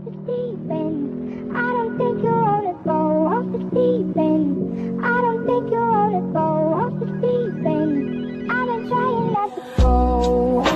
the deep end. I don't think you wanna go off the deep end. I don't think you wanna go off the deep end. I've been trying not to go.